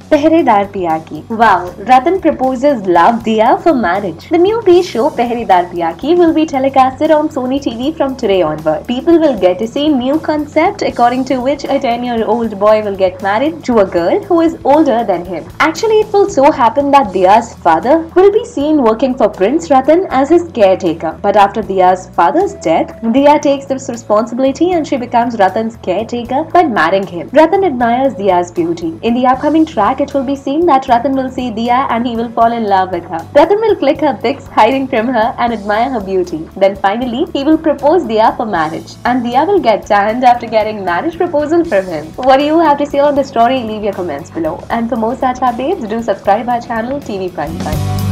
Pehrezar Piyaki. Wow, Ratan proposes love Diya for marriage. The new B show Pehrezar Piyaki will be telecasted on Sony TV from today onward. People will get to see new concept according to which a 10-year-old boy will get married to a girl who is older than him. Actually, it will so happen that Diya's father will be seen working for Prince Ratan as his caretaker. But after Diya's father's death, Diya takes this responsibility and she becomes Ratan's caretaker by marrying him. Ratan admires Diya's beauty. In the upcoming track, it will be seen that Ratan will see Diya and he will fall in love with her. Ratan will click her pics hiding from her and admire her beauty. Then finally, he will propose Diya for marriage. And Diya will get tanned after getting marriage proposal from him. What do you have to say on the story? Leave your comments below. And for more such updates, do subscribe our channel TV Prime Time.